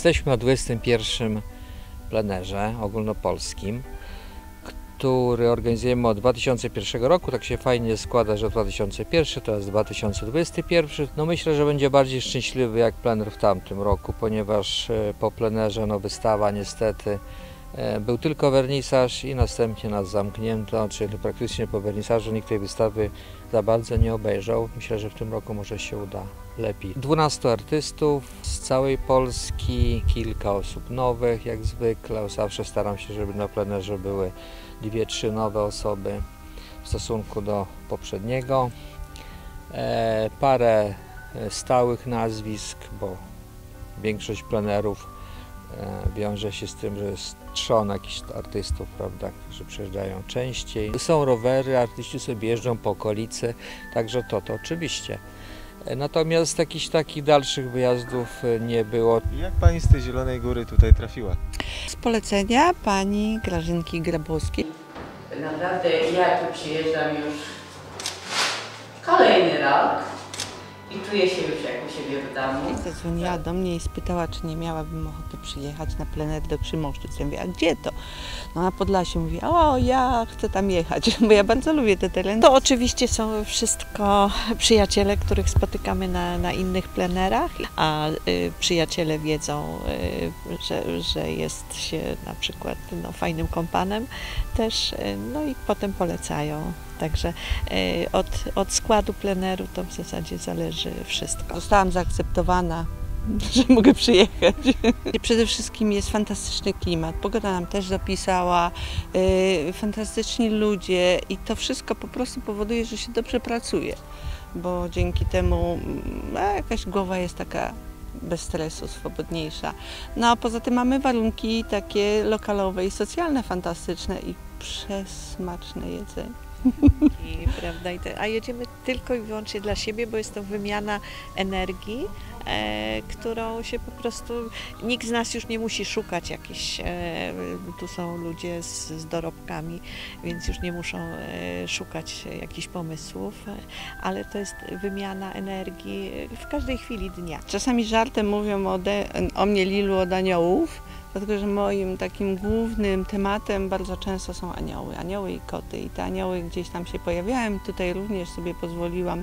Jesteśmy na 21. plenerze ogólnopolskim, który organizujemy od 2001 roku. Tak się fajnie składa, że 2001, to jest 2021. No myślę, że będzie bardziej szczęśliwy jak plener w tamtym roku, ponieważ po plenerze wystawa niestety był tylko wernisaż i następnie nas zamknięto, czyli praktycznie po wernisażu nikt tej wystawy za bardzo nie obejrzał. Myślę, że w tym roku może się uda lepiej. 12 artystów z całej Polski, kilka osób nowych jak zwykle. Zawsze staram się, żeby na plenerze były 2-3 nowe osoby w stosunku do poprzedniego. Parę stałych nazwisk, bo większość plenerów wiąże się z tym, że jest trzon jakichś artystów, prawda, którzy przyjeżdżają częściej. Są rowery, artyści sobie jeżdżą po okolicy, także to oczywiście. Natomiast jakichś takich dalszych wyjazdów nie było. Jak pani z tej Zielonej Góry tutaj trafiła? Z polecenia pani Grażynki Grabowskiej. Naprawdę ja tu przyjeżdżam już kolejny rok i czuję się już jak u siebie w domu. Zadzwoniła do mnie i spytała, czy nie miałabym ochoty przyjechać na plener do Krzymoszczyc. Ja mówię, a gdzie to? No na Podlasiu. Mówi, o ja chcę tam jechać, bo ja bardzo lubię te tereny. To oczywiście są wszystko przyjaciele, których spotykamy na innych plenerach, a przyjaciele wiedzą, że jest się na przykład fajnym kompanem też, no i potem polecają. Także od składu pleneru to w zasadzie zależy wszystko. Zostałam zaakceptowana, że mogę przyjechać. Przede wszystkim jest fantastyczny klimat. Pogoda nam też dopisała, fantastyczni ludzie i to wszystko po prostu powoduje, że się dobrze pracuje, bo dzięki temu jakaś głowa jest taka bez stresu, swobodniejsza. No a poza tym mamy warunki takie lokalowe i socjalne fantastyczne i przesmaczne jedzenie. Prawda? A jedziemy tylko i wyłącznie dla siebie, bo jest to wymiana energii, którą się po prostu nikt z nas już nie musi szukać jakichś, tu są ludzie z dorobkami, więc już nie muszą szukać jakichś pomysłów, ale to jest wymiana energii w każdej chwili dnia. Czasami żartem mówią o mnie Lilu od aniołów, dlatego że moim takim głównym tematem bardzo często są anioły i koty. I te anioły gdzieś tam się pojawiają. Tutaj również sobie pozwoliłam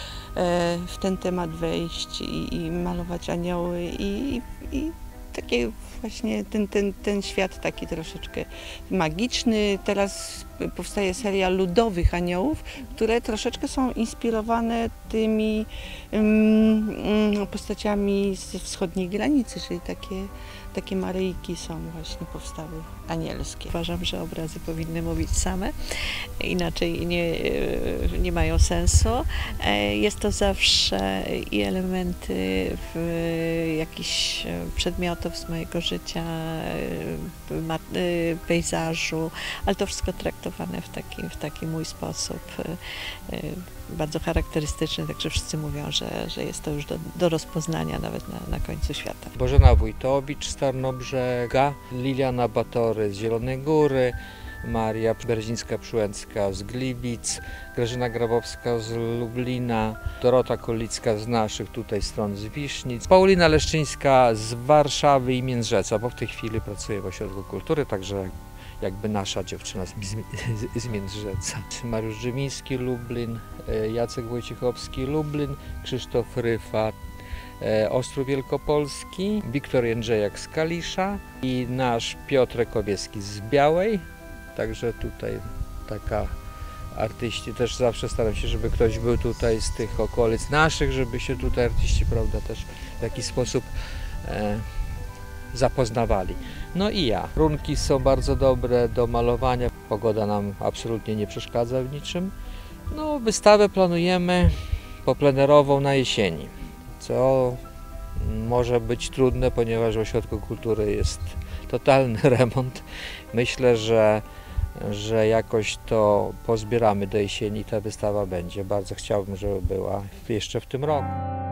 w ten temat wejść i malować anioły i takie właśnie ten świat taki troszeczkę magiczny. Teraz powstaje seria ludowych aniołów, które troszeczkę są inspirowane tymi postaciami ze wschodniej granicy, czyli takie Maryjki są właśnie powstały anielskie. Uważam, że obrazy powinny mówić same, inaczej nie mają sensu. Jest to zawsze i elementy jakichś przedmiotów z mojego życia, pejzażu, ale to wszystko traktowane w taki mój sposób, bardzo charakterystyczny, także wszyscy mówią, że jest to już do rozpoznania nawet na końcu świata. Bożena Wójtowicz z Tarnobrzega, Liliana Batory z Zielonej Góry, Maria Berzińska-Przyłęcka z Gliwic, Grażyna Grabowska z Lublina, Dorota Kolicka z naszych tutaj stron z Wisznic, Paulina Leszczyńska z Warszawy i Międrzeca, bo w tej chwili pracuję w Ośrodku Kultury, także jakby nasza dziewczyna z Międrzeca. Mariusz Drzymiński, Lublin, Jacek Wojciechowski, Lublin, Krzysztof Ryfa, Ostrów Wielkopolski, Wiktor Jędrzejak z Kalisza i nasz Piotr Kowieski z Białej. Także tutaj taka artyści, też zawsze staram się, żeby ktoś był tutaj z tych okolic naszych, żeby się tutaj artyści, prawda, też w jakiś sposób zapoznawali. No i ja. Warunki są bardzo dobre do malowania, pogoda nam absolutnie nie przeszkadza w niczym. No, wystawę planujemy poplenerową na jesieni, co może być trudne, ponieważ w Ośrodku Kultury jest totalny remont. Myślę, że jakoś to pozbieramy do jesieni i ta wystawa będzie. Bardzo chciałbym, żeby była jeszcze w tym roku.